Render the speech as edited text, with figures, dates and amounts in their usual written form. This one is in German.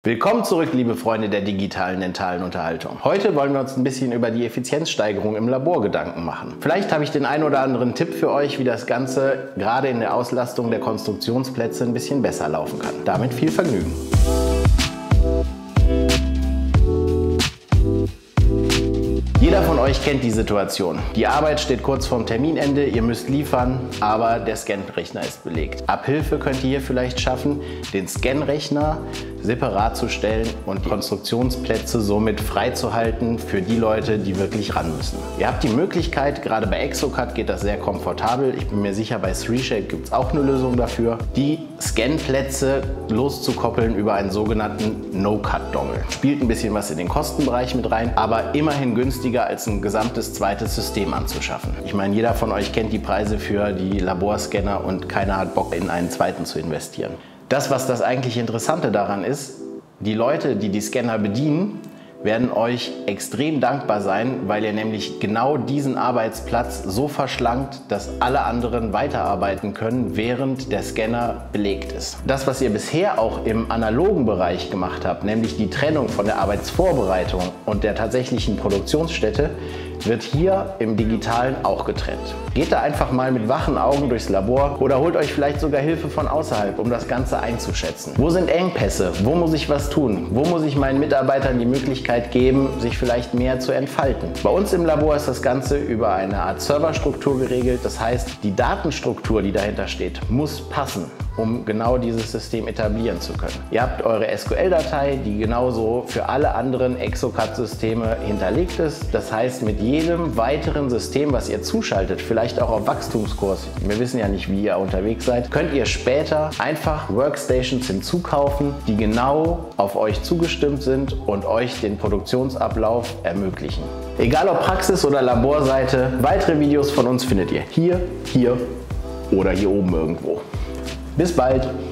Willkommen zurück, liebe Freunde der digitalen dentalen Unterhaltung. Heute wollen wir uns ein bisschen über die Effizienzsteigerung im Labor Gedanken machen. Vielleicht habe ich den ein oder anderen Tipp für euch, wie das Ganze gerade in der Auslastung der Konstruktionsplätze ein bisschen besser laufen kann. Damit viel Vergnügen! Jeder von euch kennt die Situation. Die Arbeit steht kurz vorm Terminende, ihr müsst liefern, aber der Scanrechner ist belegt. Abhilfe könnt ihr hier vielleicht schaffen, den Scanrechner separat zu stellen und die Konstruktionsplätze somit freizuhalten für die Leute, die wirklich ran müssen. Ihr habt die Möglichkeit, gerade bei Exocad geht das sehr komfortabel, ich bin mir sicher, bei 3Shape gibt es auch eine Lösung dafür, die Scanplätze loszukoppeln über einen sogenannten No-Cut-Dongle. Spielt ein bisschen was in den Kostenbereich mit rein, aber immerhin günstiger als ein gesamtes zweites System anzuschaffen. Ich meine, jeder von euch kennt die Preise für die Laborscanner und keiner hat Bock, in einen zweiten zu investieren. Das, was das eigentlich Interessante daran ist, die Leute, die die Scanner bedienen, werden euch extrem dankbar sein, weil ihr nämlich genau diesen Arbeitsplatz so verschlankt, dass alle anderen weiterarbeiten können, während der Scanner belegt ist. Das, was ihr bisher auch im analogen Bereich gemacht habt, nämlich die Trennung von der Arbeitsvorbereitung und der tatsächlichen Produktionsstätte, wird hier im Digitalen auch getrennt. Geht da einfach mal mit wachen Augen durchs Labor oder holt euch vielleicht sogar Hilfe von außerhalb, um das Ganze einzuschätzen. Wo sind Engpässe? Wo muss ich was tun? Wo muss ich meinen Mitarbeitern die Möglichkeit geben, sich vielleicht mehr zu entfalten? Bei uns im Labor ist das Ganze über eine Art Serverstruktur geregelt. Das heißt, die Datenstruktur, die dahinter steht, muss passen, um genau dieses System etablieren zu können. Ihr habt eure SQL-Datei, die genauso für alle anderen Exocad-Systeme hinterlegt ist. Das heißt, mit jedem weiteren System, was ihr zuschaltet, vielleicht auch auf Wachstumskurs, wir wissen ja nicht, wie ihr unterwegs seid, könnt ihr später einfach Workstations hinzukaufen, die genau auf euch zugestimmt sind und euch den Produktionsablauf ermöglichen. Egal ob Praxis- oder Laborseite, weitere Videos von uns findet ihr hier oder hier oben irgendwo. Bis bald!